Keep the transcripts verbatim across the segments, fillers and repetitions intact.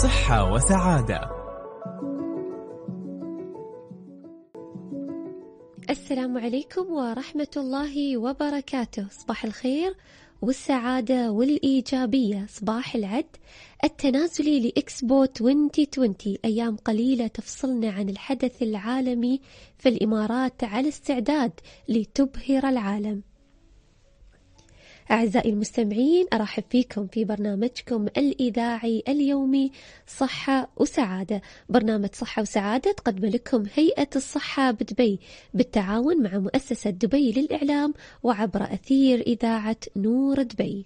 صحة وسعادة. السلام عليكم ورحمة الله وبركاته. صباح الخير والسعادة والإيجابية، صباح العد التنازلي لإكسبو ألفين وعشرين. أيام قليلة تفصلنا عن الحدث العالمي في الإمارات على استعداد لتبهر العالم. أعزائي المستمعين، أرحب فيكم في برنامجكم الإذاعي اليومي صحة وسعادة. برنامج صحة وسعادة تقدم لكم هيئة الصحة بدبي بالتعاون مع مؤسسة دبي للإعلام وعبر أثير إذاعة نور دبي.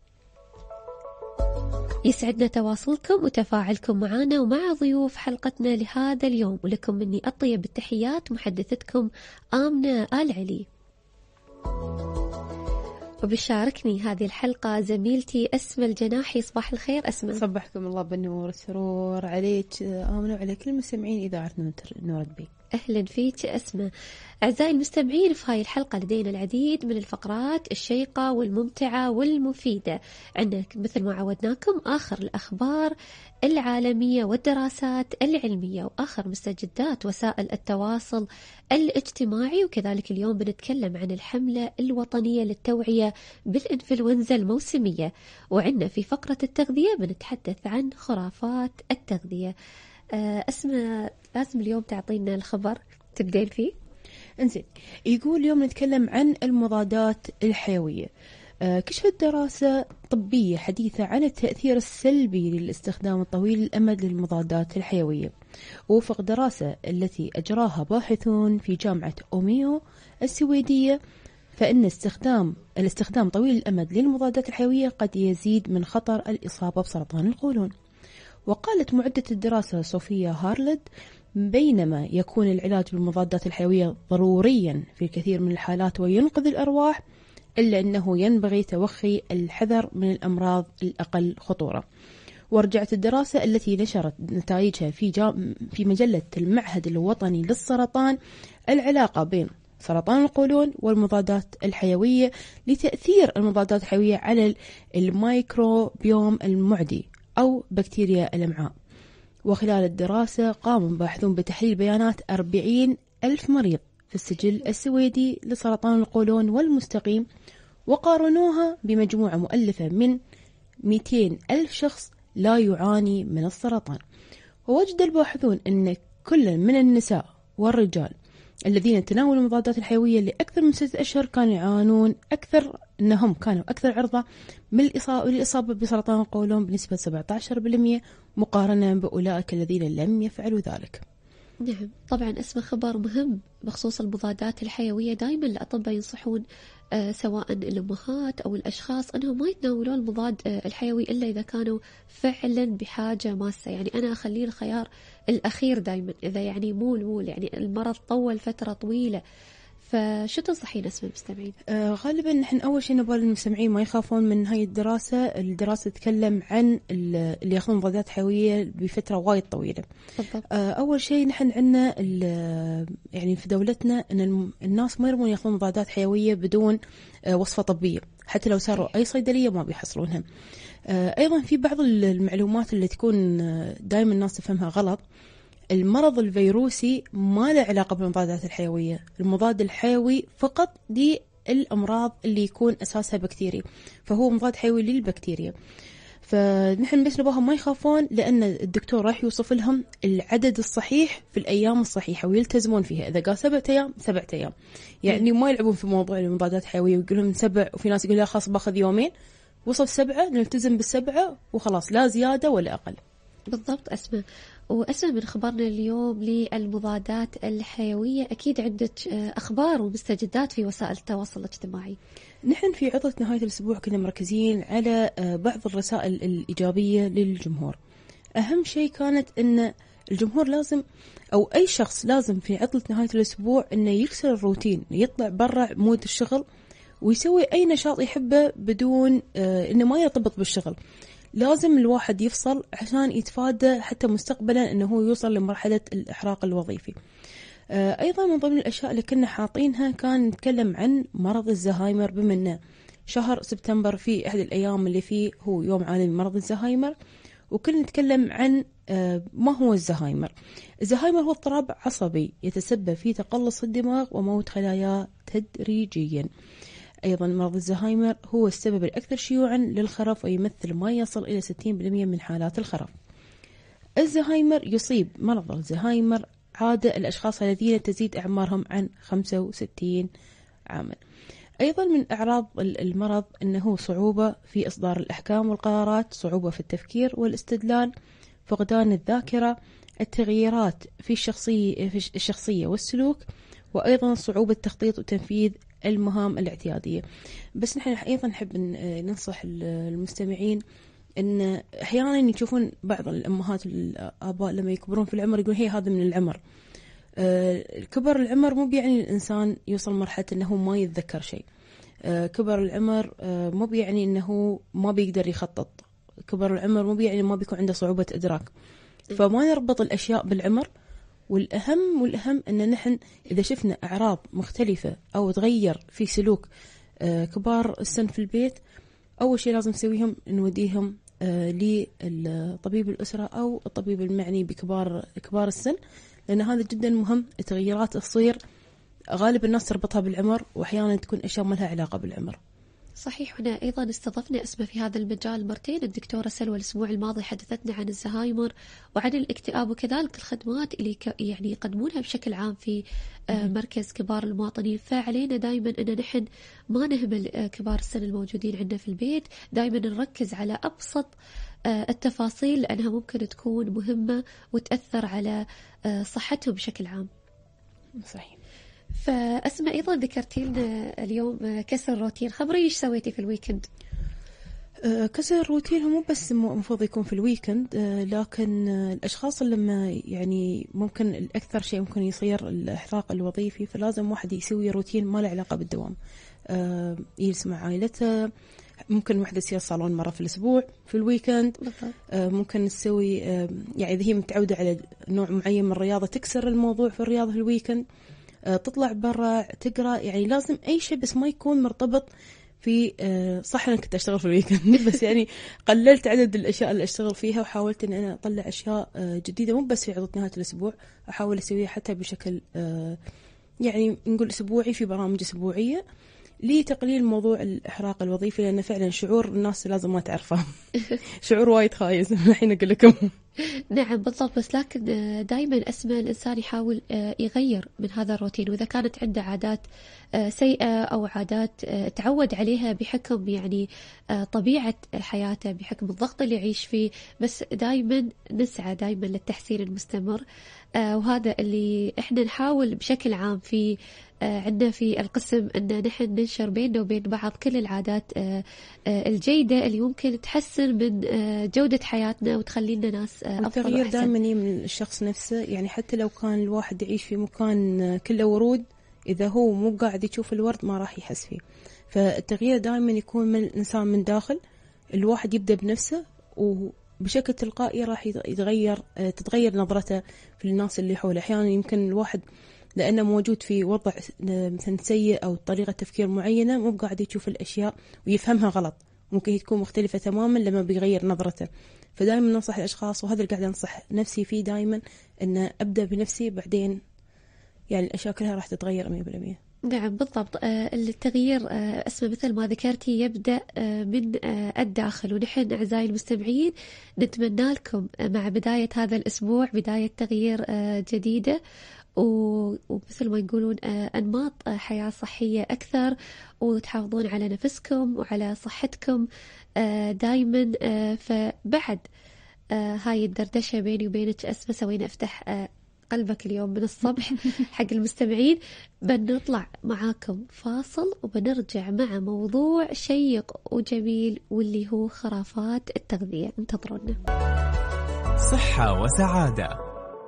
يسعدنا تواصلكم وتفاعلكم معنا ومع ضيوف حلقتنا لهذا اليوم، ولكم مني أطيب التحيات محدثتكم آمنة آل علي. وبشاركني هذه الحلقة زميلتي أسماء الجناحي. صباح الخير أسماء. صبحكم الله بالنور والسرور عليك آمنة وعلى كل المستمعين إذاعة نور دبي. أهلا فيك أسماء. أعزائي المستمعين، في هاي الحلقة لدينا العديد من الفقرات الشيقة والممتعة والمفيدة. عندك مثل ما عودناكم آخر الأخبار العالمية والدراسات العلمية وآخر مستجدات وسائل التواصل الاجتماعي، وكذلك اليوم بنتكلم عن الحملة الوطنية للتوعية بالإنفلونزا الموسمية، وعندنا في فقرة التغذية بنتحدث عن خرافات التغذية. أسماء، لازم اليوم تعطينا الخبر تبدين فيه. انزين، يقول اليوم نتكلم عن المضادات الحيوية. آه كشفت دراسة طبية حديثة عن التأثير السلبي للاستخدام الطويل الأمد للمضادات الحيوية. وفق دراسة التي أجراها باحثون في جامعة أوميو السويدية، فإن استخدام الاستخدام طويل الأمد للمضادات الحيوية قد يزيد من خطر الإصابة بسرطان القولون. وقالت معدة الدراسة صوفيا هارلد: بينما يكون العلاج بالمضادات الحيوية ضروريا في الكثير من الحالات وينقذ الأرواح، إلا أنه ينبغي توخي الحذر من الأمراض الأقل خطورة. ورجعت الدراسة التي نشرت نتائجها في, في مجلة المعهد الوطني للسرطان العلاقة بين سرطان القولون والمضادات الحيوية لتأثير المضادات الحيوية على الميكروبيوم المعدي أو بكتيريا الأمعاء. وخلال الدراسة قام باحثون بتحليل بيانات أربعين ألف مريض في السجل السويدي لسرطان القولون والمستقيم، وقارنوها بمجموعة مؤلفة من مئتين ألف شخص لا يعاني من السرطان. ووجد الباحثون أن كل من النساء والرجال الذين تناولوا المضادات الحيوية لأكثر من ستة أشهر كانوا يعانون أكثر، أنهم كانوا أكثر عرضة للإصابة بسرطان القولون بنسبة سبعة عشر بالمئة مقارنة بأولئك الذين لم يفعلوا ذلك. نعم، طبعا اسمه خبر مهم بخصوص المضادات الحيوية. دائما الأطباء ينصحون آه سواء الأمهات أو الأشخاص أنهم ما يتناولون المضاد آه الحيوي إلا إذا كانوا فعلا بحاجة ماسة. يعني أنا أخليه الخيار الأخير دائما، إذا يعني مو المول يعني المرض طول فترة طويلة. فشو تنصحين اسم المستمعين؟ آه غالبا نحن أول شيء نبغى المستمعين ما يخافون من هاي الدراسة. الدراسة تتكلم عن اللي يأخذون مضادات حيوية بفترة وايد طويلة. آه أول شيء نحن عندنا يعني في دولتنا أن الناس ما يرمون يأخذون مضادات حيوية بدون آه وصفة طبية، حتى لو صاروا أي صيدلية ما بيحصلونها. آه أيضا في بعض المعلومات اللي تكون آه دائما الناس تفهمها غلط. المرض الفيروسي ما له علاقة بالمضادات الحيوية. المضاد الحيوي فقط للأمراض اللي يكون أساسها بكتيري، فهو مضاد حيوي للبكتيريا. فنحن بس نبغاهم ما يخافون، لأن الدكتور راح يوصف لهم العدد الصحيح في الأيام الصحيحة ويلتزمون فيها. إذا قال سبعة أيام سبعة أيام، يعني ما يلعبون في موضوع المضادات الحيوية ويقولون سبع، وفي ناس يقول لا خلاص باخذ يومين، وصل سبعة نلتزم بالسبعة وخلاص، لا زيادة ولا أقل. بالضبط. أسمع وأسمع من خبرنا اليوم للمضادات الحيوية، أكيد عندك أخبار ومستجدات في وسائل التواصل الاجتماعي. نحن في عطلة نهاية الأسبوع كنا مركزين على بعض الرسائل الإيجابية للجمهور. أهم شيء كانت أن الجمهور لازم أو أي شخص لازم في عطلة نهاية الأسبوع أنه يكسر الروتين، يطلع برا مود الشغل ويسوي أي نشاط يحبه بدون أنه ما يرتبط بالشغل. لازم الواحد يفصل عشان يتفادى حتى مستقبلا أنه هو يوصل لمرحلة الإحراق الوظيفي. أيضا من ضمن الأشياء اللي كنا حاطينها كان نتكلم عن مرض الزهايمر، بمنه شهر سبتمبر في أحد الأيام اللي فيه هو يوم عالمي مرض الزهايمر، وكل نتكلم عن ما هو الزهايمر. الزهايمر هو اضطراب عصبي يتسبب في تقلص الدماغ وموت خلاياه تدريجيا. أيضا مرض الزهايمر هو السبب الأكثر شيوعا للخرف ويمثل ما يصل إلى ستين بالمئة من حالات الخرف. الزهايمر يصيب مرض الزهايمر عادة الأشخاص الذين تزيد أعمارهم عن خمسة وستين عاما. أيضا من أعراض المرض أنه صعوبة في إصدار الأحكام والقرارات، صعوبة في التفكير والاستدلال، فقدان الذاكرة، التغييرات في الشخصية, في الشخصية والسلوك، وأيضا صعوبة تخطيط وتنفيذ المهام الاعتيادية. بس نحن أيضا نحب ننصح المستمعين أن أحيانا يشوفون بعض الأمهات والآباء لما يكبرون في العمر يقول هي هذا من العمر. كبر العمر مو بيعني الإنسان يوصل مرحلة أنه ما يتذكر شيء. كبر العمر مو بيعني أنه ما بيقدر يخطط. كبر العمر مو بيعني ما بيكون عنده صعوبة إدراك. فما نربط الأشياء بالعمر. والأهم والأهم أن نحن إذا شفنا أعراض مختلفة أو تغير في سلوك كبار السن في البيت، أول شيء لازم نسويهم نوديهم للطبيب الأسرة أو الطبيب المعني بكبار كبار السن، لأن هذا جدا مهم. التغييرات تصير غالب الناس تربطها بالعمر، وأحيانا تكون أشياء ما لها علاقة بالعمر. صحيح. هنا أيضا استضفنا اسمه في هذا المجال مرتين الدكتورة سلوى الأسبوع الماضي، حدثتنا عن الزهايمر وعن الاكتئاب وكذلك الخدمات اللي يعني يقدمونها بشكل عام في مركز كبار المواطنين. فعلينا دائما أن نحن ما نهمل كبار السن الموجودين عندنا في البيت، دائما نركز على أبسط التفاصيل لأنها ممكن تكون مهمة وتأثر على صحتهم بشكل عام. صحيح. فأسمع أيضا ذكرتي لنا اليوم كسر الروتين، خبري إيش سويتي في الويكند؟ أه كسر الروتين هو مو بس المفروض يكون في الويكند، أه لكن الأشخاص اللي لما يعني ممكن الأكثر شيء ممكن يصير الإحراق الوظيفي، فلازم واحد يسوي روتين ما له علاقة بالدوام. أه يجلس مع عائلته، ممكن واحدة تصير صالون مرة في الأسبوع في الويكند. أه ممكن تسوي أه يعني إذا هي متعودة على نوع معين من الرياضة تكسر الموضوع في الرياضة في الويكند، تطلع برا تقرأ. يعني لازم أي شيء بس ما يكون مرتبط في صح. أنا كنت أشتغل في الويكند بس يعني قللت عدد الأشياء اللي أشتغل فيها، وحاولت أن أنا أطلع أشياء جديدة مو بس في عطلة نهاية الأسبوع، أحاول أسويها حتى بشكل يعني نقول أسبوعي في برامج أسبوعية لتقليل موضوع الإحراق الوظيفي، لأنه فعلا شعور الناس لازم ما تعرفه شعور وايد خايس الحين أقول لكم. نعم بالضبط. بس لكن دائما أسمى الإنسان يحاول يغير من هذا الروتين، وإذا كانت عنده عادات سيئة أو عادات تعود عليها بحكم يعني طبيعة حياته، بحكم الضغط اللي يعيش فيه، بس دائما نسعى دائما للتحسين المستمر. وهذا اللي احنا نحاول بشكل عام في عندنا في القسم أن نحن ننشر بيننا وبين بعض كل العادات الجيدة اللي ممكن تحسن من جودة حياتنا وتخلي لنا ناس أفضل. التغيير دائما من الشخص نفسه. يعني حتى لو كان الواحد يعيش في مكان كله ورود، إذا هو مو قاعد يشوف الورد ما راح يحس فيه. فالتغيير دائما يكون من الإنسان من داخل. الواحد يبدأ بنفسه وبشكل تلقائي راح يتغير تتغير نظرته في الناس اللي حوله. أحيانا يمكن الواحد لأنه موجود في وضع مثلا سيء أو طريقة تفكير معينة مو قاعد يشوف الأشياء ويفهمها غلط، ممكن تكون مختلفة تماما لما بيغير نظرته. فدائما ننصح الأشخاص، وهذا اللي قاعد أنصح نفسي فيه دائما، أن أبدأ بنفسي بعدين يعني الأشياء كلها راح تتغير مية بالمية. نعم بالضبط. التغيير اسمه مثل ما ذكرتي يبدأ من الداخل، ونحن أعزائي المستمعين نتمنى لكم مع بداية هذا الأسبوع بداية تغيير جديدة، ومثل ما يقولون أنماط حياة صحية أكثر، وتحافظون على نفسكم وعلى صحتكم دايما. فبعد هاي الدردشة بيني وبينك أسمى سوينا افتح قلبك اليوم من الصبح حق المستمعين. بنطلع معاكم فاصل وبنرجع مع موضوع شيق وجميل واللي هو خرافات التغذية. انتظرونا. صحة وسعادة.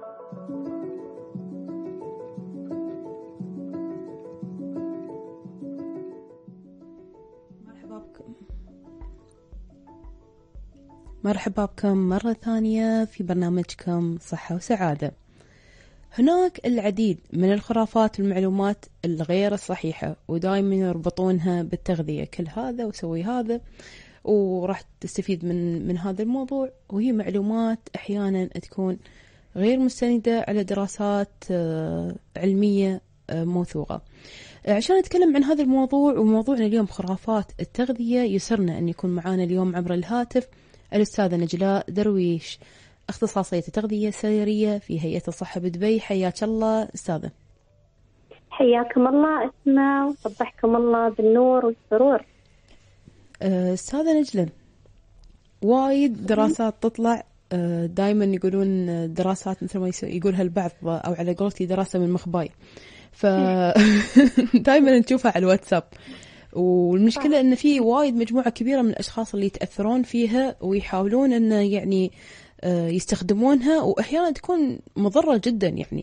مرحبا بكم مرة ثانية في برنامجكم صحة وسعادة. هناك العديد من الخرافات والمعلومات الغير الصحيحة، ودائما يربطونها بالتغذية، كل هذا وسوي هذا، وراح تستفيد من من هذا الموضوع، وهي معلومات أحيانا تكون غير مستندة على دراسات علمية موثوقة. عشان نتكلم عن هذا الموضوع وموضوعنا اليوم خرافات التغذية، يسرنا أن يكون معنا اليوم عبر الهاتف الأستاذة نجلاء درويش، اختصاصية تغذية سريرية في هيئة الصحة بدبي. حياك الله أستاذة. حياكم الله أسماء، وصبحكم الله بالنور والسرور. أستاذة نجلة، وايد دراسات تطلع دائما يقولون دراسات مثل ما يقولها البعض، أو على قولتي دراسة من مخباي، فدائما نشوفها على الواتساب. والمشكلة أن في وايد مجموعة كبيرة من الأشخاص اللي يتأثرون فيها ويحاولون أن يعني يستخدمونها، وأحيانا تكون مضرة جدا يعني.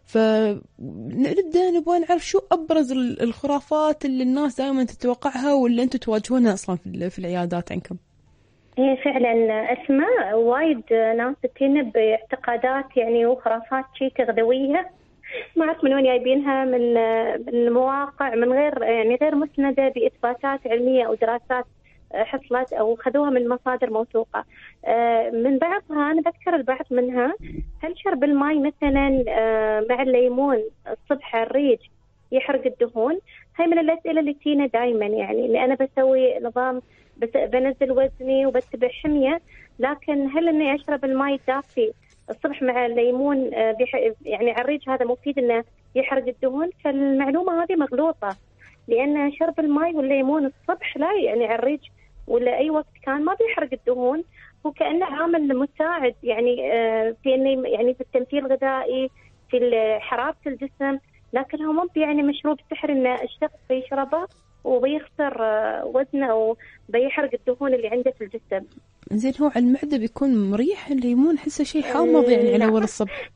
فنبدأ نبغى نعرف شو أبرز الخرافات اللي الناس دائما تتوقعها واللي أنتم تواجهونها أصلا في العيادات عندكم. إيه فعلا أسماء، وايد ناس تتين باعتقادات يعني وخرافات شيء تغذوية، ما أعرف من وين جايبينها، من من مواقع من غير يعني غير مسندة بإثباتات علمية أو دراسات حصلت أو خذوها من مصادر موثوقة. من بعضها أنا بذكر البعض منها، هل شرب الماء مثلا مع الليمون الصبح على الريج يحرق الدهون؟ هاي من الأسئلة اللي تينا دائما، يعني اللي أنا بسوي نظام بس بنزل وزني وبتبع حمية، لكن هل إني أشرب الماء الدافي الصبح مع الليمون يعني على الريج هذا مفيد إنه يحرق الدهون؟ فالمعلومة هذه مغلوطة، لأن شرب الماء والليمون الصبح لا يعني على الريج ولا أي وقت كان ما بيحرق الدهون، وكأنه عامل مساعد يعني في إنه يعني في التمثيل الغذائي في حرارة الجسم، لكن هو مو يعني مشروب سحر إن الشخص بيشربه وبيخسر وزنه أو بيحرق الدهون اللي عنده في الجسم. زين، هو على المعدة بيكون مريح الليمون؟ حسه شيء حامض يعني على أول الصبح.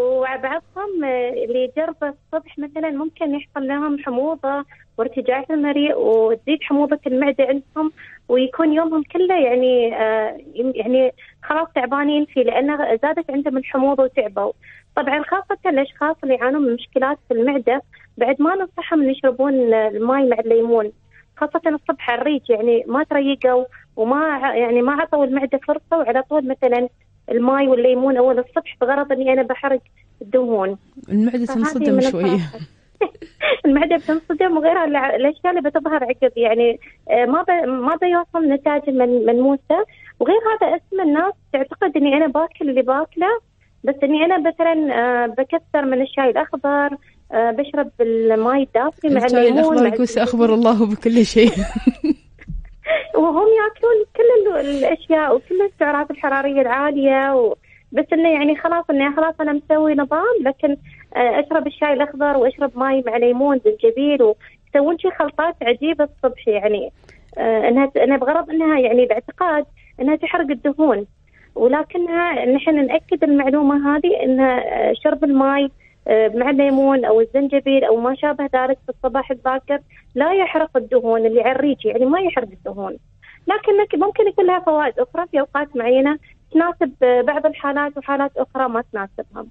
وبعضهم اللي يجربه الصبح مثلا ممكن يحصل لهم حموضة وارتجاع في المريء وتزيد حموضة المعدة عندهم، ويكون يومهم كله يعني آه يعني خلاص تعبانين فيه لأنه زادت عندهم الحموضة وتعبوا. طبعا خاصة الأشخاص اللي يعانون من مشكلات في المعدة بعد ما ننصحهم إن يشربون الماء مع الليمون، خاصة الصبح على الريج، يعني ما تريقوا وما يعني ما عطوا المعدة فرصة، وعلى طول مثلا الماء والليمون أول الصبح بغرض إني أنا بحرق الدهون. المعدة تنصدم شوية. المعدة بتنصدم، وغيرها الأشياء اللي بتظهر عقب يعني ما ب... ما بيوصل نتائج من ملموسة. وغير هذا اسم الناس تعتقد إني أنا باكل اللي باكله، بس إني أنا مثلا بكثر من الشاي الأخضر، بشرب الماء الدافي مع الليمون. الشاي الأخضر يقول أخبر الله بكل شيء. وهم يأكلون كل الأشياء وكل السعرات الحرارية العالية و... بس إنه يعني خلاص إنه خلاص أنا مسوي نظام، لكن أشرب الشاي الأخضر وأشرب ماء مع ليمون زنجبيل، ويسوون شيء خلطات عجيبة الصبح يعني إنها أنا بغرض إنها يعني باعتقاد إنها تحرق الدهون، ولكنها نحن نأكد المعلومة هذه إن شرب الماء مع الليمون أو الزنجبيل أو ما شابه ذلك في الصباح الباكر لا يحرق الدهون اللي على الريق، يعني ما يحرق الدهون، لكن ممكن يكون لها فوائد أخرى في أوقات معينة تناسب بعض الحالات وحالات أخرى ما تناسبهم.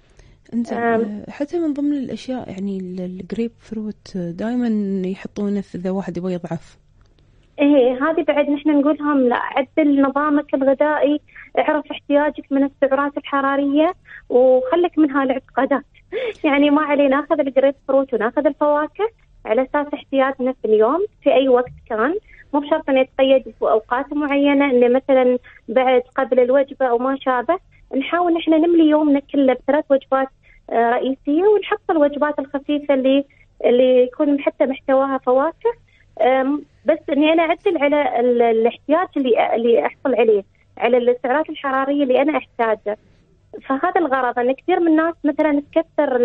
انزين، حتى من ضمن الأشياء يعني الجريب فروت دائما يحطونه في إذا واحد يبغى يضعف. إيه هذه بعد نحن نقولهم لا، عدل نظامك الغذائي، اعرف احتياجك من السعرات الحرارية وخلك من هالاعتقادات. يعني ما علينا ناخذ الجريب فروت وناخذ الفواكه على أساس احتياجنا في اليوم في أي وقت كان، مو بشرط أن يتقيد في أوقات معينة إن مثلا بعد قبل الوجبة أو ما شابه. نحاول نحن نملي يومنا كله بثلاث وجبات رئيسية، ونحط الوجبات الخفيفة اللي اللي يكون حتى محتواها فواكه، بس إني أنا أعدل على الاحتياج اللي اللي أحصل عليه، على السعرات الحرارية اللي أنا أحتاجها. فهذا الغرض أن كثير من الناس مثلا تكثر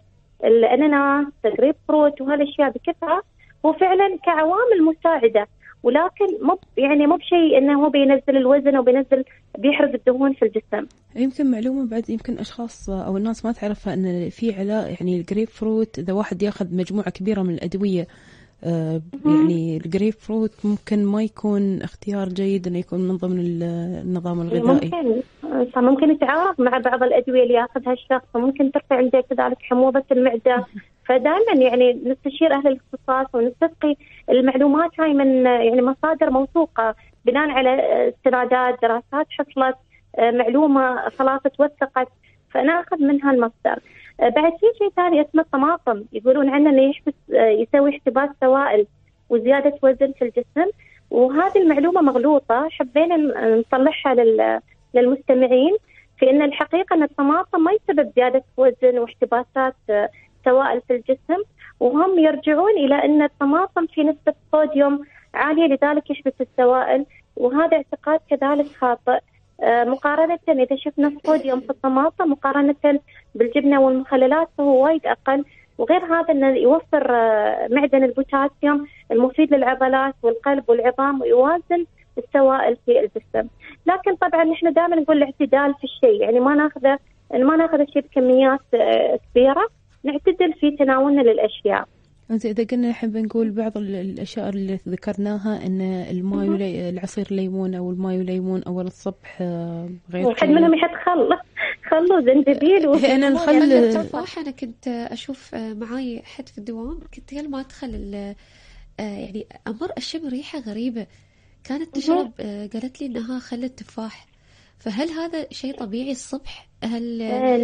الأناناس الجريب فروت وهالأشياء بكثرة، وفعلا كعوامل مساعدة، ولكن مو يعني مو بشيء إنه هو بينزل الوزن وبينزل بيحرق الدهون في الجسم. يمكن معلومة بعد يمكن أشخاص أو الناس ما تعرفها، إن في علاء يعني الجريب فروت إذا واحد يأخذ مجموعة كبيرة من الأدوية آه يعني الجريب فروت ممكن ما يكون اختيار جيد إنه يكون من ضمن النظام الغذائي. ممكن ممكن يتعارض مع بعض الأدوية اللي يأخذها الشخص، وممكن ترفع عنده كذلك حموضة المعدة. فدائما يعني نستشير أهل الاختصاص ونستسقي المعلومات هاي من يعني مصادر موثوقة بناء على استنادات دراسات حصلت، معلومة خلاص توثقت، فأنا أخذ منها المصدر. بعد في شيء ثاني اسمه الطماطم، يقولون عنه إنه يحبس يسوي احتباس سوائل وزيادة وزن في الجسم، وهذه المعلومة مغلوطة، حبينا نصلحها للمستمعين في أن الحقيقة أن الطماطم ما يسبب زيادة وزن واحتباسات سوائل في الجسم، وهم يرجعون إلى أن الطماطم في نسبة صوديوم عالية لذلك يحبس السوائل، وهذا اعتقاد كذلك خاطئ. مقارنة إذا شفنا الصوديوم في الطماطم مقارنة بالجبنة والمخللات فهو وايد أقل، وغير هذا أنه يوفر معدن البوتاسيوم المفيد للعضلات والقلب والعظام ويوازن السوائل في الجسم. لكن طبعا نحن دائما نقول الاعتدال في الشيء، يعني ما ناخذه ما ناخذ الشيء بكميات كبيرة، نعتدل في تناولنا للأشياء. إذا قلنا نحب نقول بعض الأشياء اللي ذكرناها أن الماء ولي... العصير ليمون أو الماء وليمون أول الصبح غير واحد منهم يحط خل خل وزنجبيل و... أنا الخل التفاح أنا كنت أشوف معاي حد في الدوام كنت قال ما أدخل يعني أمر أشم ريحة غريبة كانت تشرب، قالت لي إنها خل التفاح، فهل هذا شيء طبيعي الصبح؟ هل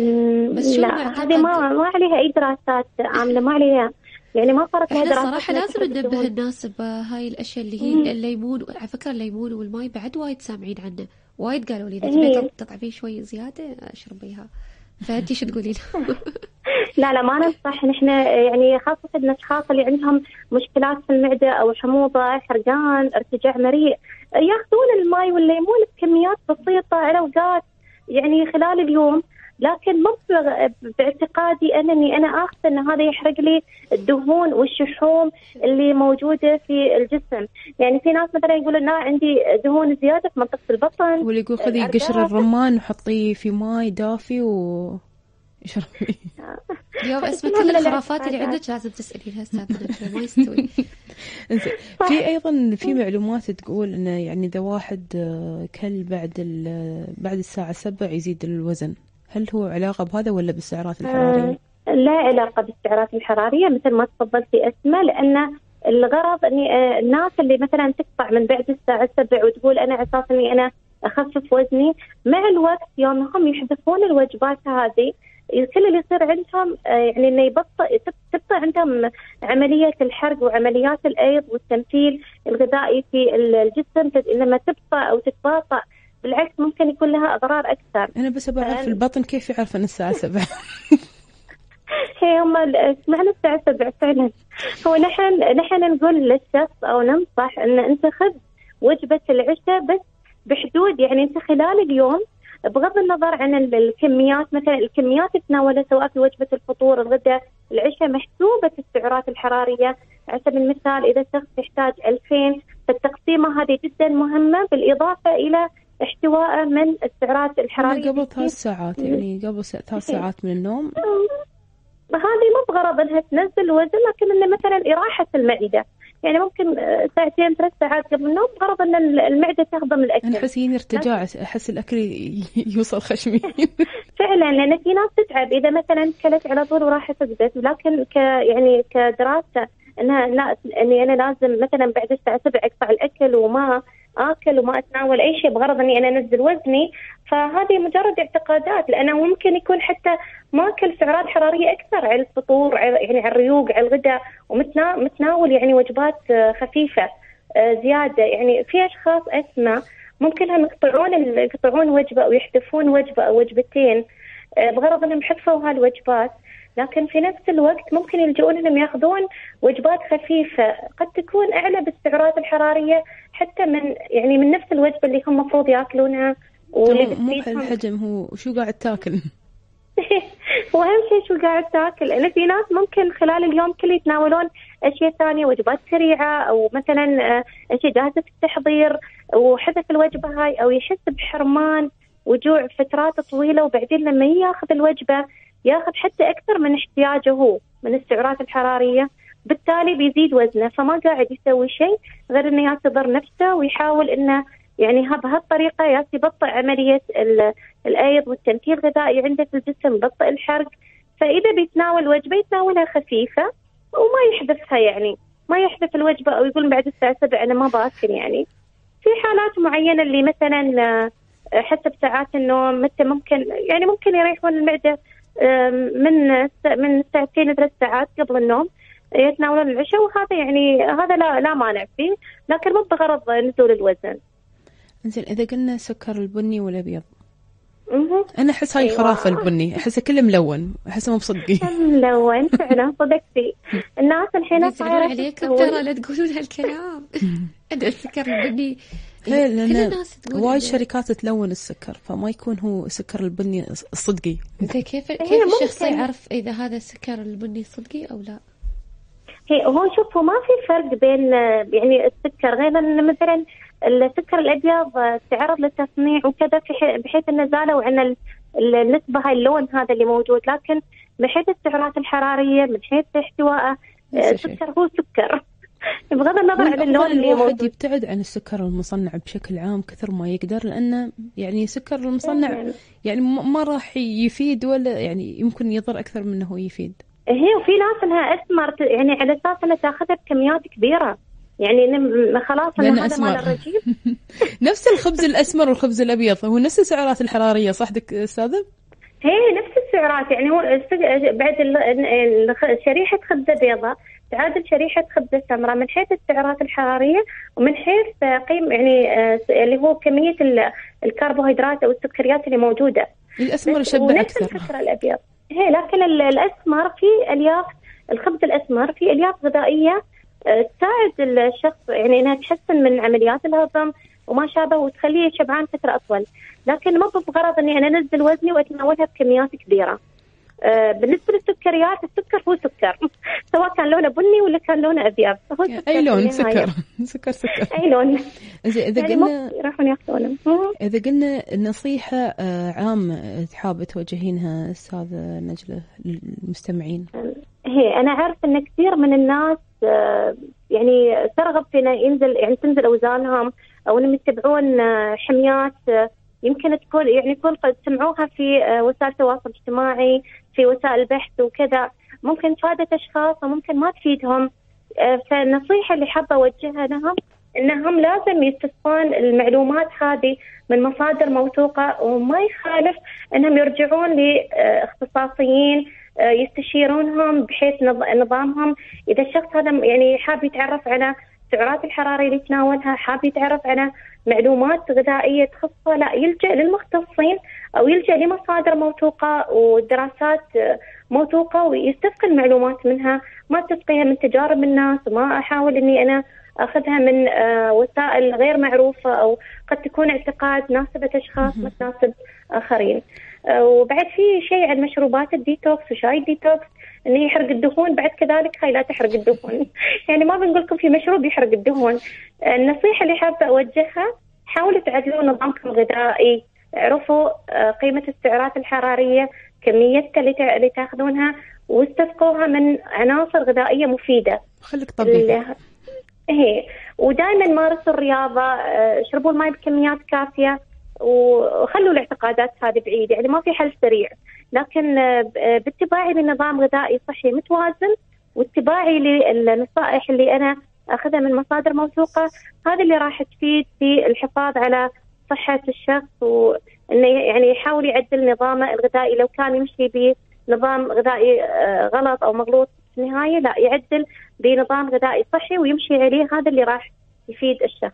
بس شو لا هذه ما ما عليها أي دراسات عاملة، ما عليها يعني ما صارت لها دراسات. صراحة لازم ننبه الناس بهاي الأشياء اللي هي الليمون، على فكرة الليمون والماء بعد وايد سامعين عنه، وايد قالوا لي إذا تبي تطعميه شوي زيادة أشربيها، فأنتي شو تقولين؟ لا لا ما ننصح نحن، يعني خاصة الأشخاص اللي عندهم مشكلات في المعدة أو حموضة حرقان ارتجاع مريء يأخذون الماء والليمون بكميات بسيطة على أوقات يعني خلال اليوم، لكن مو باعتقادي أنني أنا أخذ أن هذا يحرق لي الدهون والشحوم اللي موجودة في الجسم. يعني في ناس مثلا يقولون لا عندي دهون زيادة في منطقة البطن، واللي يقول خذي قشر الرمان وحطيه في ماء دافي و اشربي. اليوم اسمع كل الخرافات اللي عندك لازم تسأليها أستاذنا، ما يستوي. في أيضا في معلومات تقول إنه يعني إذا واحد كل بعد بعد الساعة سبع يزيد الوزن، هل هو علاقة بهذا ولا بالسعرات الحرارية؟ آه لا علاقة بالسعرات الحرارية مثل ما تفضلتي أسماء، لأن الغرض أني آه الناس اللي مثلا تقطع من بعد الساعة سبع وتقول أنا أساس أني أنا أخفف وزني، مع الوقت يومهم يحذفون الوجبات هذه، كل اللي يصير عندهم آه يعني إنه يبطئ تبطئ عندهم عملية الحرق وعمليات الأيض والتمثيل الغذائي في الجسم، لما تبطئ أو تتباطأ بالعكس ممكن يكون لها أضرار أكثر. أنا بس بعرف البطن كيف يعرف أن الساعة سبعة. هي هم معنا الساعة سبعة فعلا. هو نحن نحن نقول للشخص أو ننصح أن أنت خذ وجبة العشاء بس بحدود، يعني أنت خلال اليوم بغض النظر عن الكميات، مثلا الكميات تتناولها سواء في وجبة الفطور الغداء العشاء محسوبة السعرات الحرارية. على سبيل المثال إذا شخص يحتاج ألفين فالتقسيمة هذه جدا مهمة، بالإضافة إلى احتواء من السعرات الحرارية قبل ثلاث ساعات، يعني قبل ثلاث ساعات من النوم. هذه مو بغرض انها تنزل وزن، لكن انه مثلا إراحة المعدة، يعني ممكن ساعتين ثلاث ساعات قبل النوم بغرض ان المعدة تهضم الأكل. أنا أحس يجيني ارتجاع، أحس الأكل يوصل خشمي. فعلا لأن في ناس تتعب إذا مثلا كلت على طول وراحت وجبت، لكن ك يعني كدراسة انها لا اني انا لازم مثلا بعد الساعة سبعة اقطع الأكل وما آكل وما أتناول أي شيء بغرض إني أنا أنزل وزني، فهذه مجرد اعتقادات، لأنه ممكن يكون حتى ماكل سعرات حرارية أكثر على الفطور، يعني على الريوق على الغداء، ومتناول يعني وجبات خفيفة زيادة. يعني في أشخاص أسمى ممكن يقطعون يقطعون وجبة أو يحذفون وجبة أو وجبتين بغرض إنهم يحذفوا هالوجبات، لكن في نفس الوقت ممكن يلجؤون انهم ياخذون وجبات خفيفه قد تكون اعلى بالسعرات الحراريه حتى من يعني من نفس الوجبه اللي هم المفروض ياكلونها. مو الحجم، هو شو قاعد تاكل. واهم شيء شو قاعد تاكل، لان في ناس ممكن خلال اليوم كله يتناولون اشياء ثانيه، وجبات سريعه او مثلا اشياء جاهزه في التحضير، وحذف الوجبه هاي او يحس بحرمان وجوع فترات طويله، وبعدين لما ياخذ الوجبه ياخذ حتى أكثر من احتياجه هو من السعرات الحرارية، بالتالي بيزيد وزنه، فما قاعد يسوي شيء غير إنه يعتبر نفسه ويحاول إنه يعني بهالطريقة يبطئ عملية الأيض والتمثيل الغذائي عنده في الجسم، يبطئ الحرق. فإذا بيتناول وجبة يتناولها خفيفة وما يحذفها، يعني ما يحذف الوجبة أو يقول بعد الساعة سبعة أنا ما باكل. يعني في حالات معينة اللي مثلا حسب ساعات النوم متى ممكن يعني ممكن يريحون المعدة من من ساعتين ثلاث ساعات قبل النوم يتناولون العشاء، وهذا يعني هذا لا لا مانع فيه، لكن مو بغرض نزول الوزن. إنزين إذا قلنا سكر البني والأبيض، أنا أحس هاي خرافة. البني أحسه كله ملون، أحسه مو بصدقي. ملون فعلا، صدقتي. الناس الحين صايرة عليكم ترى لا تقولون هالكلام. أنا السكر البني كل الناس تقول وايد شركات تلون السكر، فما يكون هو سكر البني الصدقي. زي كيف كيف الشخص يعرف إذا هذا السكر البني صدقي أو لا؟ هي هو شوفوا ما في فرق بين يعني السكر، غير أن مثلا السكر الأبيض تعرض للتصنيع وكذا في بحيث أنه زالوا عن النسبة هاي اللون هذا اللي موجود، لكن من حيث السعرات الحرارية من حيث احتوائه السكر هو سكر بغض النظر عن اللون اللي موجود. الواحد يبتعد عن السكر المصنع بشكل عام كثر ما يقدر، لأنه يعني سكر المصنع يعني ما راح يفيد ولا يعني يمكن يضر أكثر من أنه يفيد. هي وفي ناس انها اسمر يعني على اساس انها تاخذها بكميات كبيره، يعني خلاص انه هذا مال الرجيم. نفس الخبز الاسمر والخبز الابيض هو نفس السعرات الحراريه، صح دك استاذه؟ هي نفس السعرات، يعني هو بعد شريحه خبزه بيضاء تعادل شريحه خبزه سمراء من حيث السعرات الحراريه ومن حيث قيم يعني اللي هو كميه الكربوهيدرات او السكريات اللي موجوده. الاسمر يشبع اكثر. السكر الابيض هي، لكن الأسمر في ألياف، الخبز الأسمر في ألياف غذائية تساعد الشخص يعني أنها تحسن من عمليات الهضم وما شابه وتخليه شبعان فترة أطول، لكن مو بغرض أني أنا أنزل وزني وأتناولها بكميات كبيرة. بالنسبة للسكريات السكر هو سكر سواء كان لونه بني ولا كان لونه أبيض، هو أي لون سكر. سكر سكر أي لون. إذا يعني قلنا راحون يأخذونه. إذا قلنا نصيحة عامة حابة توجهينها أستاذة نجلة للمستمعين. هي أنا عارف إن كثير من الناس يعني ترغب في ينزل يعني تنزل أوزانهم أو إنهم يتبعون حميات يمكن تكون يعني يكون قد سمعوها في وسائل التواصل الاجتماعي في وسائل البحث وكذا، ممكن فادت أشخاص وممكن ما تفيدهم. فالنصيحة اللي حابة أوجهها لهم إنهم لازم يستفسرون المعلومات هذه من مصادر موثوقة، وما يخالف إنهم يرجعون لاختصاصيين يستشيرونهم بحيث نظامهم. إذا الشخص هذا يعني حاب يتعرف على السعرات الحرارية اللي يتناولها، حاب يتعرف على معلومات غذائية تخصه، لا يلجأ للمختصين أو يلجأ لمصادر موثوقة ودراسات موثوقة ويستفقي المعلومات منها، ما تستفقيها من تجارب الناس، وما أحاول إني أنا أخذها من وسائل غير معروفة أو قد تكون اعتقاد ناسبة أشخاص ما تناسب آخرين. وبعد في شيء عن مشروبات الديتوكس وشاي الديتوكس إنه يحرق الدهون، بعد كذلك هاي لا تحرق الدهون. يعني ما بنقولكم في مشروب يحرق الدهون. النصيحة اللي حابة أوجهها حاولوا تعدلوا نظامكم الغذائي، عرفوا قيمة السعرات الحرارية، كميتها اللي تاخذونها، واستفقوها من عناصر غذائية مفيدة. خليك طبيعي. هي ودائما مارسوا الرياضة، اشربوا الماء بكميات كافية، وخلوا الاعتقادات هذه بعيد. يعني ما في حل سريع، لكن باتباعي لنظام غذائي صحي متوازن واتباعي للنصائح اللي أنا أخذها من مصادر موثوقة، هذا اللي راح تفيد في الحفاظ على صحة الشخص، وإنه يعني يحاول يعدل نظامه الغذائي. لو كان يمشي بنظام غذائي غلط أو مغلوط في النهاية، لا يعدل بنظام غذائي صحي ويمشي عليه، هذا اللي راح يفيد الشخص.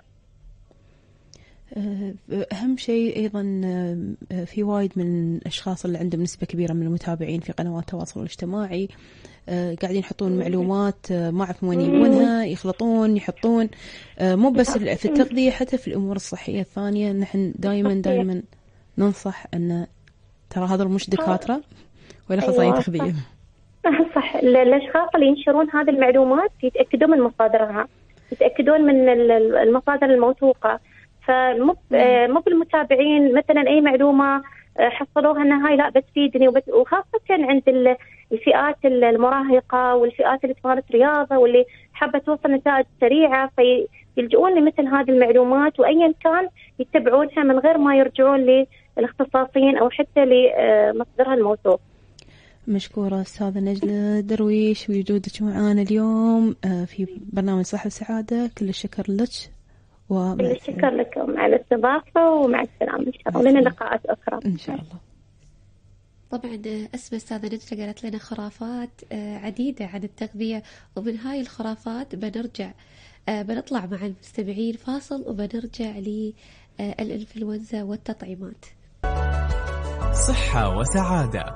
أهم شيء أيضا في وايد من الأشخاص اللي عندهم نسبة كبيرة من المتابعين في قنوات التواصل الاجتماعي قاعدين يحطون معلومات ما أعرف من وين يبونها، يخلطون يحطون، مو بس في التغذية حتى في الأمور الصحية الثانية. نحن دائما دائما ننصح أن ترى هذا مش دكاترة ولا أخصائيين تغذية. صح. الأشخاص اللي ينشرون هذه المعلومات يتأكدون من مصادرها، يتأكدون من المصادر الموثوقة. فمو مو بالمتابعين مثلا أي معلومة حصلوها أنها هاي لا بتفيدني، وخاصة عند الفئات المراهقة والفئات اللي تمارس رياضة واللي حابة توصل نتائج سريعة، فيلجؤون لمثل هذه المعلومات، وأيا كان يتبعونها من غير ما يرجعون للاختصاصيين أو حتى لمصدرها الموثوق. مشكورة أستاذة نجلة درويش وجودك معنا اليوم في برنامج صحة وسعادة، كل الشكر لك ومع الشكر لكم على الاستضافة، ومع السلامة إن شاء الله، لنا لقاءات أخرى إن شاء الله. طبعا اسم أستاذة نجلة قالت لنا خرافات عديدة عن التغذية، ومن هاي الخرافات بنرجع بنطلع مع المستمعين فاصل وبنرجع للإنفلونزا والتطعيمات. صحة وسعادة.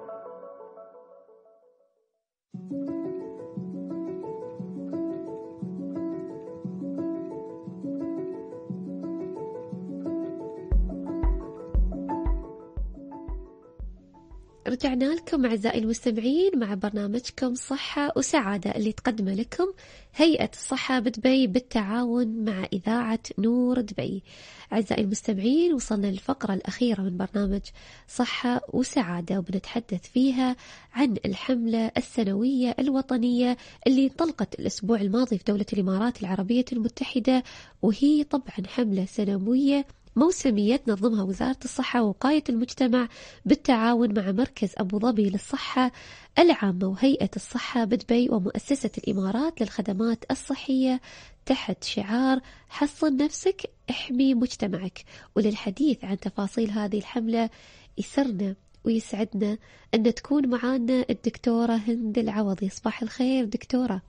رجعنا لكم أعزائي المستمعين مع برنامجكم صحة وسعادة اللي تقدمه لكم هيئة الصحة بدبي بالتعاون مع إذاعة نور دبي. أعزائي المستمعين، وصلنا للفقرة الأخيرة من برنامج صحة وسعادة، وبنتحدث فيها عن الحملة السنوية الوطنية اللي انطلقت الأسبوع الماضي في دولة الإمارات العربية المتحدة، وهي طبعا حملة سنوية موسمية تنظمها وزارة الصحة ووقاية المجتمع بالتعاون مع مركز أبو ظبي للصحة العامة وهيئة الصحة بدبي ومؤسسة الإمارات للخدمات الصحية تحت شعار حصن نفسك احمي مجتمعك. وللحديث عن تفاصيل هذه الحملة يسرنا ويسعدنا أن تكون معانا الدكتورة هند العوضي. صباح الخير دكتورة.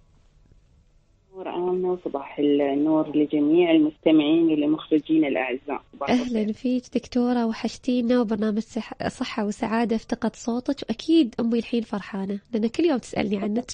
آمنة وصباح النور لجميع المستمعين والمخرجين الأعزاء. أهلا فيك دكتورة، وحشتينا، وبرنامج صحة وسعادة افتقد صوتك، وأكيد أمي الحين فرحانة لأن كل يوم تسألني عنك.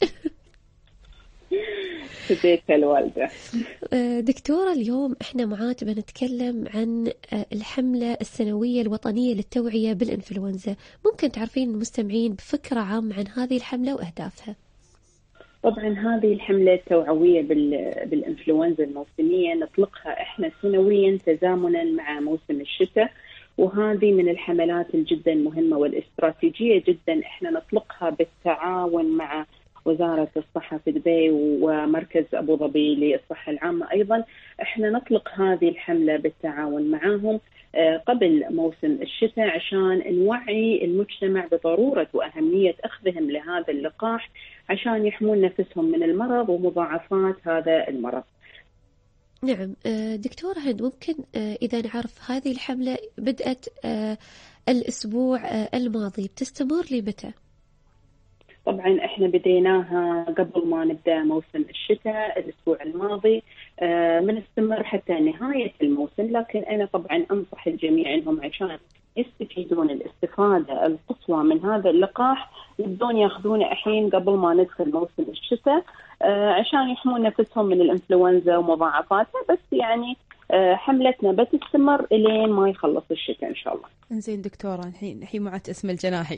فديك الوالدة. دكتورة، اليوم احنا معاك بنتكلم عن الحملة السنوية الوطنية للتوعية بالإنفلونزا. ممكن تعرفين المستمعين بفكرة عامة عن هذه الحملة وأهدافها؟ طبعا هذه الحملة التوعوية بالإنفلونزا الموسمية نطلقها إحنا سنويا تزامنا مع موسم الشتاء، وهذه من الحملات الجدا مهمة والاستراتيجية جدا إحنا نطلقها بالتعاون مع وزارة الصحة في دبي ومركز أبو ظبي للصحة العامة. أيضا إحنا نطلق هذه الحملة بالتعاون معهم قبل موسم الشتاء عشان نوعي المجتمع بضرورة وأهمية أخذهم لهذا اللقاح عشان يحمون نفسهم من المرض ومضاعفات هذا المرض. نعم دكتورة هند، ممكن إذا نعرف هذه الحملة بدأت الأسبوع الماضي بتستمر لمتى؟ طبعا احنا بديناها قبل ما نبدأ موسم الشتاء الأسبوع الماضي، بنستمر حتى نهاية الموسم، لكن أنا طبعا أنصح الجميع أنهم عشان يستفيدون الاستفادة القصوى من هذا اللقاح يبدون ياخذونه الحين قبل ما ندخل موسم الشتاء عشان يحمون نفسهم من الإنفلونزا ومضاعفاتها. بس يعني حملتنا بتستمر إلين ما يخلص الشتاء إن شاء الله. إنزين دكتورة، الحين الحين معت اسم الجناحي.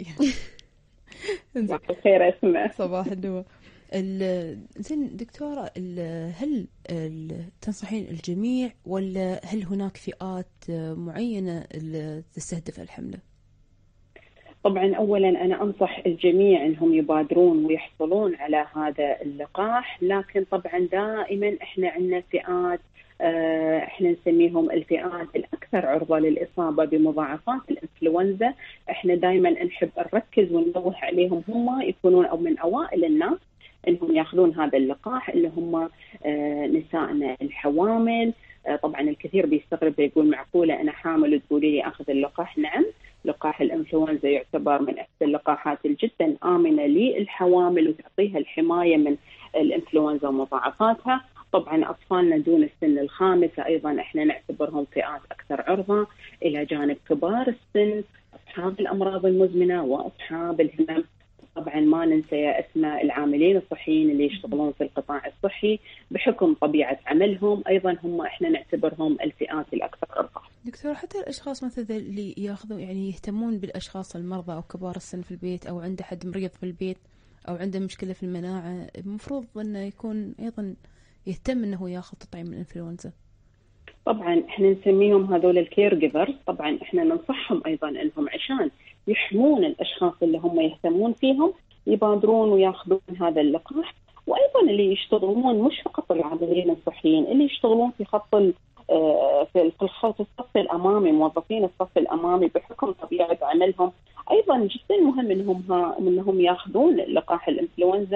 خير اسمه. صباح النور. زين دكتورة، هل تنصحين الجميع ولا هل هناك فئات معينة تستهدف الحملة؟ طبعا أولا أنا أنصح الجميع أنهم يبادرون ويحصلون على هذا اللقاح، لكن طبعا دائما إحنا عندنا فئات احنا نسميهم الفئات الأكثر عرضة للإصابة بمضاعفات الإنفلونزا. احنا دائما نحب نركز وننوه عليهم، هم يكونون أو من أوائل الناس انهم ياخذون هذا اللقاح اللي هم نسائنا الحوامل. طبعا الكثير بيستغرب يقول معقولة أنا حامل وتقولي لي أخذ اللقاح؟ نعم، لقاح الإنفلونزا يعتبر من أحسن اللقاحات الجدا آمنة للحوامل وتعطيها الحماية من الإنفلونزا ومضاعفاتها. طبعا أطفالنا دون السن الخامسة أيضا إحنا نعتبرهم فئات أكثر عرضة، إلى جانب كبار السن، أصحاب الأمراض المزمنة وأصحاب الهمم. طبعا ما ننسى أسماء العاملين الصحيين اللي يشتغلون في القطاع الصحي بحكم طبيعة عملهم، أيضا هم إحنا نعتبرهم الفئات الأكثر عرضة. دكتور، حتى الأشخاص مثلا اللي يأخذوا يعني يهتمون بالأشخاص المرضى أو كبار السن في البيت، أو عنده حد مريض في البيت أو عنده مشكلة في المناعة، المفروض أنه يكون أيضا يهتم أنه يأخذ تطعيم الإنفلونزا. طبعا احنا نسميهم هذول الكير جيفرز. طبعا احنا ننصحهم ايضا انهم عشان يحمون الاشخاص اللي هم يهتمون فيهم يبادرون وياخذون هذا اللقاح. وايضا اللي يشتغلون مش فقط العاملين الصحيين، اللي يشتغلون في خط في الخط الصف الامامي، موظفين الصف الامامي بحكم طبيعه عملهم، ايضا جدا مهم انهم انهم ياخذون لقاح الانفلونزا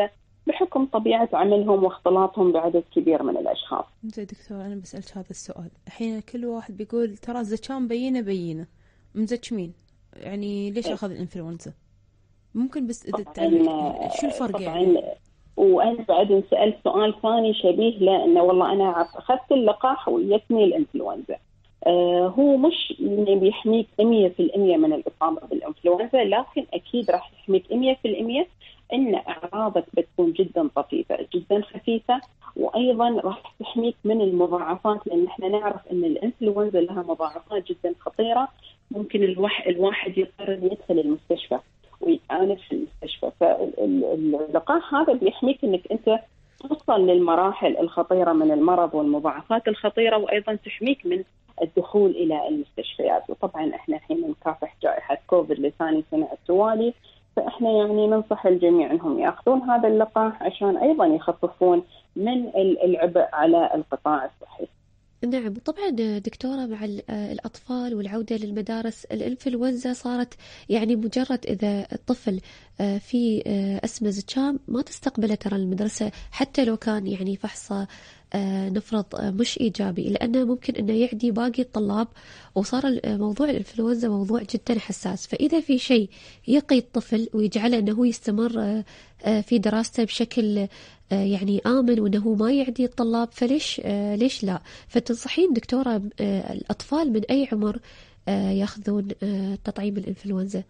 بحكم طبيعة عملهم واختلاطهم بعدد كبير من الأشخاص. زي دكتور أنا بسألت هذا السؤال، الحين كل واحد بيقول ترى زكام بينه بينه مزكمين، يعني ليش أخذ الإنفلونزا؟ ممكن بس إذا تعرف شو الفرق يعني؟ وأنا بعد انسألت سؤال ثاني شبيه له، إنه والله أنا أخذت اللقاح ويتني الإنفلونزا. آه هو مش يعني بيحميك مية بالمية من الإصابة بالإنفلونزا، لكن أكيد راح يحميك مية بالمية إن أعراضك بتكون جدا طفيفة جدا خفيفة، وأيضا راح تحميك من المضاعفات، لأن إحنا نعرف إن الإنفلونزا لها مضاعفات جدا خطيرة، ممكن الواحد الواحد يضطر يدخل المستشفى ويعاني في المستشفى. فاللقاح هذا بيحميك إنك أنت توصل للمراحل الخطيرة من المرض والمضاعفات الخطيرة، وأيضا تحميك من الدخول إلى المستشفيات. وطبعا إحنا الحين نكافح جائحة كوفيد لثاني سنة التوالي، فإحنا يعني ننصح الجميع أنهم يأخذون هذا اللقاح عشان أيضا يخففون من العبء على القطاع الصحي. نعم طبعا دكتورة، مع الأطفال والعودة للمدارس الإنفلونزا صارت يعني مجرد إذا الطفل في أسمى زكام ما تستقبله ترى المدرسة، حتى لو كان يعني فحصه نفرض مش إيجابي، لأنه ممكن أنه يعدي باقي الطلاب، وصار موضوع الإنفلونزا موضوع جدا حساس. فإذا في شيء يقي الطفل ويجعله أنه يستمر في دراسته بشكل يعني آمن وأنه ما يعدي الطلاب، فليش ليش لا؟ فتنصحين دكتورة الأطفال من أي عمر يأخذون تطعيم الإنفلونزا؟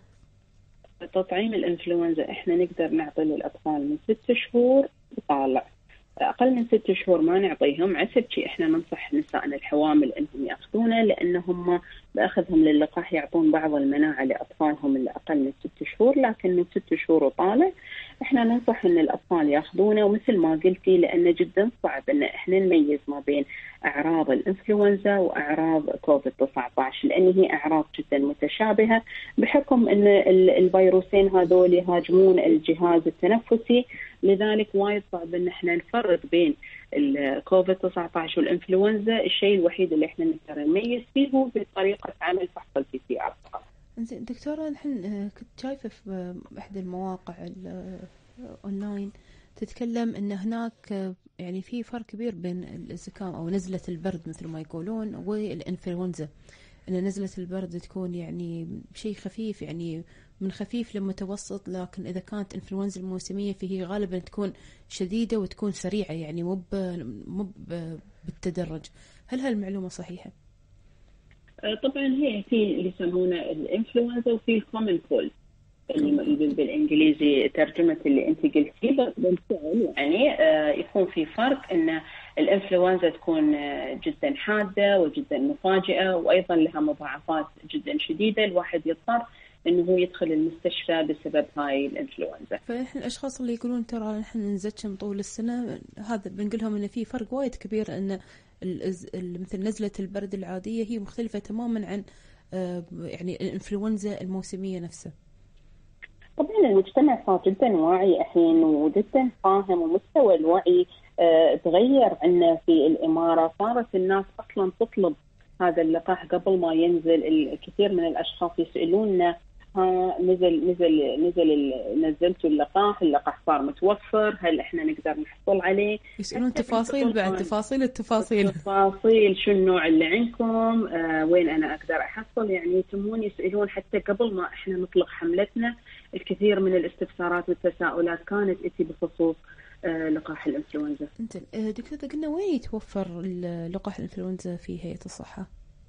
تطعيم الإنفلونزا إحنا نقدر نعطي للأطفال من ست شهور وطالع، أقل من ست شهور ما نعطيهم. عسب شيء إحنا ننصح نسائنا الحوامل إنهم يأخذونه، لأنهم بأخذهم للقاح يعطون بعض المناعة لأطفالهم اللي أقل من ست شهور، لكن من ست شهور وطالع إحنا ننصح إن الأطفال يأخذونه. ومثل ما قلتي لأنه جدا صعب إن إحنا نميز ما بين أعراض الإنفلونزا وأعراض كوفيد تسعة عشر، لأن هي أعراض جدا متشابهة بحكم إن الفيروسين هذول يهاجمون الجهاز التنفسي، لذلك وايد صعب إن إحنا نفرق بين الكوفيد تسعة عشر والإنفلونزا. الشيء الوحيد اللي إحنا نقدر نميز فيه هو بطريقة عمل فحص البي سي آر فقط. زين دكتورة، الحين كنت شايفة في إحدى المواقع الأونلاين تتكلم إن هناك يعني في فرق كبير بين الزكام أو نزلة البرد مثل ما يقولون والإنفلونزا، إن نزلة البرد تكون يعني شيء خفيف، يعني من خفيف لمتوسط، لكن إذا كانت إنفلونزا الموسمية فهي غالبا تكون شديدة وتكون سريعة، يعني مو مو بالتدرج. هل هالمعلومة صحيحة؟ طبعا هي في اللي يسمونه الإنفلونزا وفي الكومن كولد اللي بالإنجليزي ترجمة اللي أنت قلتيه. بالفعل يعني يكون في فرق إن الإنفلونزا تكون جدا حادة وجدا مفاجئة، وأيضا لها مضاعفات جدا شديدة، الواحد يضطر إنه هو يدخل المستشفى بسبب هاي الإنفلونزا. فإحنا الأشخاص اللي يقولون ترى نحن نزكم طول السنة، هذا بنقولهم إن في فرق وايد كبير، إن مثل نزلة البرد العادية هي مختلفة تماما عن يعني الإنفلونزا الموسمية نفسها. طبعا المجتمع صار جدا واعي الحين وجدا فاهم، ومستوى الوعي اه تغير عنا في الإمارة. صارت الناس أصلا تطلب هذا اللقاح قبل ما ينزل. الكثير من الأشخاص يسألوننا ها نزل نزل نزل نزلتوا اللقاح، اللقاح صار متوفر، هل احنا نقدر نحصل عليه؟ يسألون تفاصيل بعد تفاصيل التفاصيل تفاصيل شو النوع اللي عندكم، آه وين أنا أقدر أحصل، يعني يتمون يسألون حتى قبل ما احنا نطلق حملتنا. الكثير من الاستفسارات والتساؤلات كانت اتي بخصوص آه لقاح الإنفلونزا. انت دكتور قلنا وين يتوفر لقاح الإنفلونزا في هيئة الصحة؟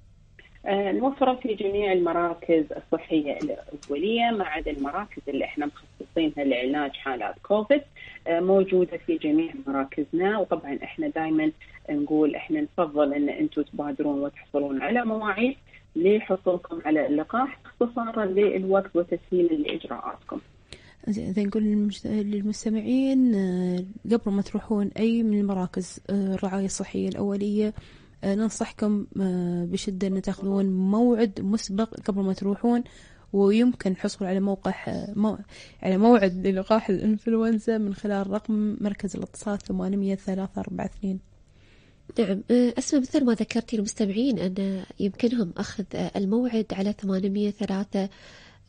آه نوفره في جميع المراكز الصحية الأولية، ما عدا المراكز اللي احنا مخصصينها لعلاج حالات كوفيد آه موجودة في جميع مراكزنا. وطبعا احنا دائما نقول احنا نفضل ان انتم تبادرون وتحصلون على مواعيد لحصولكم على اللقاح اختصارا للوقت وتسهيلا لإجراءاتكم. زين نقول للمستمعين قبل ما تروحون أي من المراكز الرعاية الصحية الأولية ننصحكم بشدة أن تأخذون موعد مسبق قبل ما تروحون، ويمكن الحصول على موقع مو... على موعد للقاح الإنفلونزا من خلال رقم مركز الاتصال ثمانمية ثلاثة أربعة اثنين. نعم أسماء، مثل ما ذكرتي المستمعين أن يمكنهم أخذ الموعد على ثمانمية ثلاثة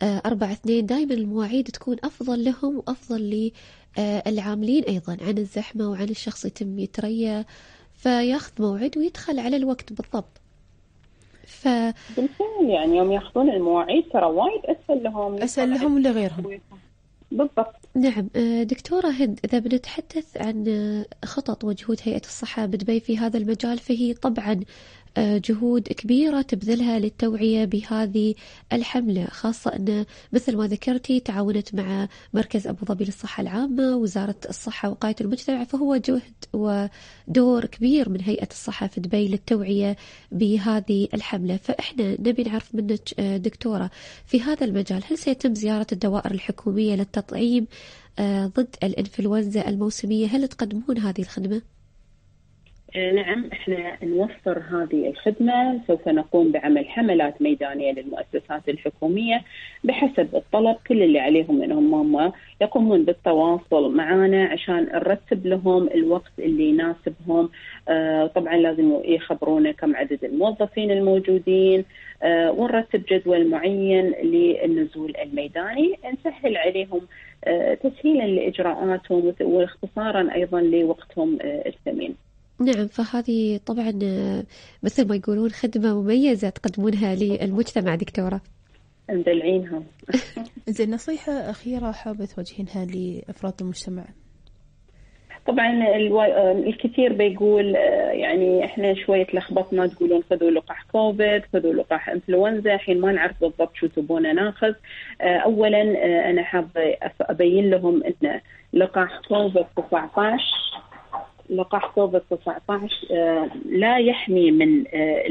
أربعة اثنين دائما المواعيد تكون أفضل لهم وأفضل للعاملين أيضا عن الزحمة وعن الشخص يتم يتريا فياخذ موعد ويدخل على الوقت بالضبط. ف... بالفعل يعني يوم ياخذون المواعيد ترى وايد أسهل لهم أسهل لهم ولا غيرهم. بالضبط. نعم دكتورة هند، إذا بنتحدث عن خطط وجهود هيئة الصحة بدبي في هذا المجال فهي طبعا جهود كبيرة تبذلها للتوعية بهذه الحملة، خاصة أن مثل ما ذكرتي تعاونت مع مركز أبو ظبي للصحة العامة، وزارة الصحة ووقاية المجتمع، فهو جهد ودور كبير من هيئة الصحة في دبي للتوعية بهذه الحملة. فإحنا نبي نعرف منك دكتورة في هذا المجال، هل سيتم زيارة الدوائر الحكومية للتطعيم ضد الإنفلونزا الموسمية؟ هل تقدمون هذه الخدمة؟ نعم، احنا نوفر هذه الخدمة. سوف نقوم بعمل حملات ميدانية للمؤسسات الحكومية بحسب الطلب. كل اللي عليهم انهم هم يقومون بالتواصل معنا عشان نرتب لهم الوقت اللي يناسبهم. آه طبعا لازم يخبرونا كم عدد الموظفين الموجودين، آه ونرتب جدول معين للنزول الميداني، نسهل عليهم آه تسهيلا لإجراءاتهم واختصارا أيضا لوقتهم آه الثمين. نعم، فهذه طبعا مثل ما يقولون خدمة مميزة تقدمونها للمجتمع دكتورة. مدلعينها. زين، نصيحة أخيرة حابة توجهينها لأفراد المجتمع؟ طبعا الكثير بيقول يعني احنا شوية لخبطنا، تقولون خذوا لقاح كوفيد، خذوا لقاح انفلونزا، الحين ما نعرف بالضبط شو تبونا ناخذ. اولا انا حابة ابين لهم ان لقاح كوفيد تسعة عشر لقاح كوفيد تسعة عشر لا يحمي من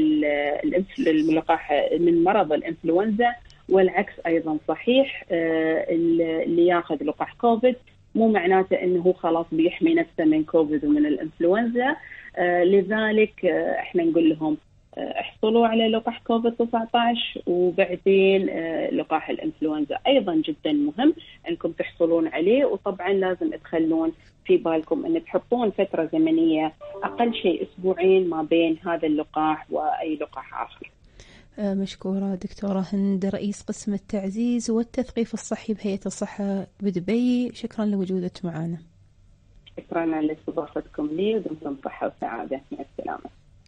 اللقاح من مرض الانفلونزا، والعكس ايضا صحيح. اللي ياخذ لقاح كوفيد مو معناته انه خلاص بيحمي نفسه من كوفيد ومن الانفلونزا. لذلك احنا نقول لهم احصلوا على لقاح كوفيد تسعة عشر وبعدين لقاح الانفلونزا ايضا جدا مهم انكم تحصلون عليه. وطبعا لازم تخلون في بالكم ان تحطون فترة زمنية اقل شيء اسبوعين ما بين هذا اللقاح واي لقاح اخر. مشكورة دكتورة هند، رئيس قسم التعزيز والتثقيف الصحي بهيئة الصحة بدبي، شكرا لوجودك معنا. شكرا لاستضافتكم لي، ودمتم صحة وسعادة. مع السلامة.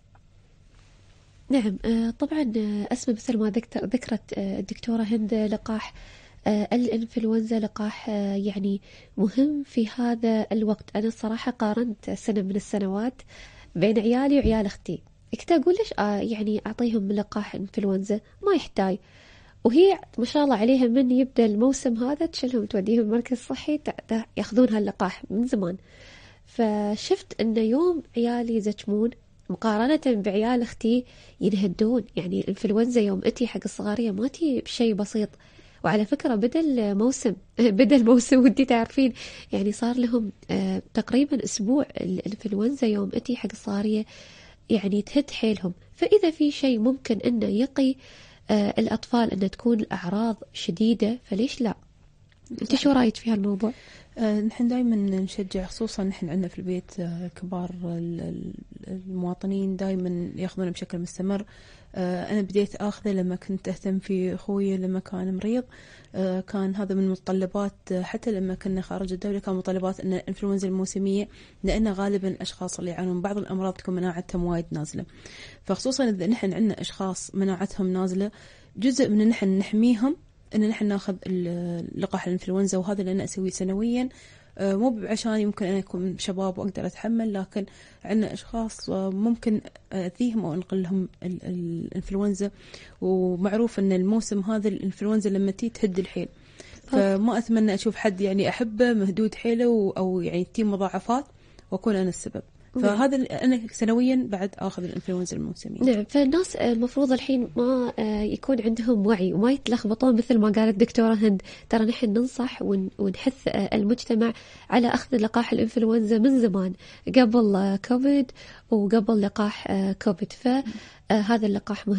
نعم طبعا أسمى مثل ما ذكرت الدكتورة هند، لقاح الإنفلونزا لقاح يعني مهم في هذا الوقت. أنا الصراحة قارنت سنة من السنوات بين عيالي وعيال أختي، كنت أقول ليش آه يعني أعطيهم لقاح إنفلونزا، ما يحتاج، وهي ما شاء الله عليها من يبدأ الموسم هذا تشلهم توديهم مركز صحي ياخذون هاللقاح من زمان. فشفت أن يوم عيالي يزكمون مقارنة بعيال أختي ينهدون. يعني الإنفلونزا يوم أتي حق الصغارية ما تي بشيء بسيط. وعلى فكرة بدأ الموسم بدأ الموسم ودي تعرفين يعني صار لهم آه تقريبا أسبوع الإنفلونزا يوم أتي حق الصغارية يعني تهد حيلهم. فإذا في شيء ممكن أنه يقي آه الأطفال أن تكون الأعراض شديدة فليش لا؟ أنت شو رأيك في هالموضوع؟ آه نحن دائما نشجع، خصوصا نحن عندنا في البيت آه كبار المواطنين دائما يأخذونه بشكل مستمر. آه أنا بديت أخذه لما كنت أهتم في أخوي لما كان مريض. آه كان هذا من متطلبات، آه حتى لما كنا خارج الدولة كان متطلبات أن الإنفلونزا الموسمية، لأن غالبا الأشخاص اللي يعانون بعض الأمراض تكون مناعتهم وايد نازلة، فخصوصا إذا نحن عندنا أشخاص مناعتهم نازلة جزء من نحن نحميهم أن نحن ناخذ لقاح الإنفلونزا. وهذا اللي أنا أسويه سنويا، مو عشان يمكن أنا أكون شباب وأقدر أتحمل، لكن عندنا أشخاص ممكن أذيهم أو أنقل لهم الإنفلونزا، ومعروف أن الموسم هذا الإنفلونزا لما تي تهد الحيل. فما أتمنى أشوف حد يعني أحبه مهدود حيله أو يعني تي مضاعفات وأكون أنا السبب. فهذا أنا سنويا بعد أخذ الإنفلونزا الموسمية. نعم، فالناس المفروض الحين ما يكون عندهم وعي وما يتلخبطون مثل ما قالت دكتورة هند. ترى نحن ننصح ونحث المجتمع على أخذ لقاح الإنفلونزا من زمان، قبل كوفيد وقبل لقاح كوفيد. فهذا اللقاح مهم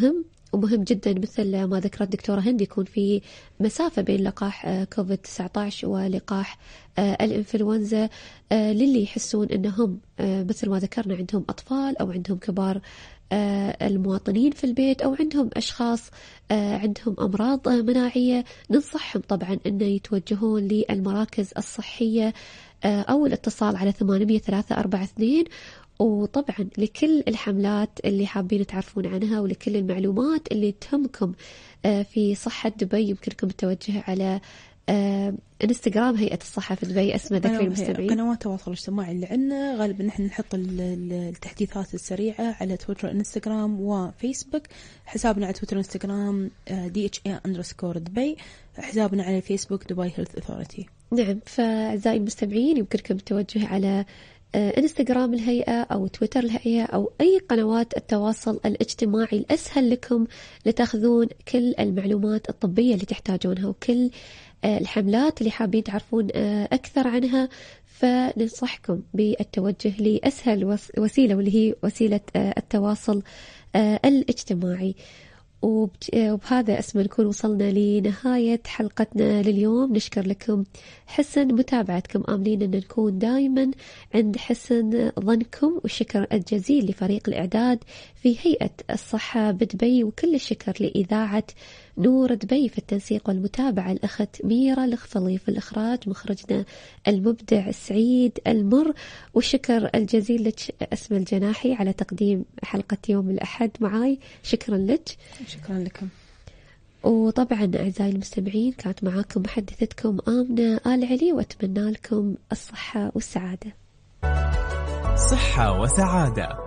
ومهم جدا مثل ما ذكرت دكتورة هند يكون في مسافة بين لقاح كوفيد تسعة عشر ولقاح الإنفلونزا للي يحسون أنهم مثل ما ذكرنا عندهم أطفال أو عندهم كبار المواطنين في البيت أو عندهم أشخاص عندهم أمراض مناعية. ننصحهم طبعا أن يتوجهون للمراكز الصحية أو الاتصال على ثمانمية ثلاثة أربعة اثنين. وطبعا لكل الحملات اللي حابين تعرفون عنها ولكل المعلومات اللي تهمكم في صحة دبي يمكنكم التوجه على انستغرام هيئة الصحة في دبي. اسمه ذكر المستمعين قنوات التواصل الاجتماعي اللي عندنا غالبا نحن نحط التحديثات السريعة على تويتر انستغرام وفيسبوك. حسابنا على تويتر انستغرام دي اتش اي اندرسكور دبي، حسابنا على فيسبوك دبي هيلث اثوريتي. نعم، فأعزائي المستمعين يمكنكم التوجه على انستغرام الهيئة أو تويتر الهيئة أو أي قنوات التواصل الاجتماعي الأسهل لكم لتأخذون كل المعلومات الطبية اللي تحتاجونها وكل الحملات اللي حابين تعرفون أكثر عنها. فننصحكم بالتوجه لأسهل وسيلة واللي هي وسيلة التواصل الاجتماعي. وبهذا اسم نكون وصلنا لنهاية حلقتنا لليوم. نشكر لكم حسن متابعتكم، آملين أن نكون دائما عند حسن ظنكم، والشكر الجزيل لفريق الإعداد في هيئة الصحة بدبي، وكل الشكر لإذاعة نور دبي في التنسيق والمتابعة، الأخت ميرا الخفلي في الإخراج، مخرجنا المبدع سعيد المر، والشكر الجزيل لك أسماء الجناحي على تقديم حلقة يوم الأحد معاي. شكرا لك. شكرا لكم. وطبعا أعزائي المستمعين كانت معاكم محدثتكم آمنة آل علي، وأتمنى لكم الصحة والسعادة. صحة وسعادة.